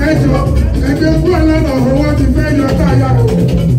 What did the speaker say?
ẹjọ́ ẹgbẹ́ fún ọlọ́nà owó ti fẹ́ yọ táyà o.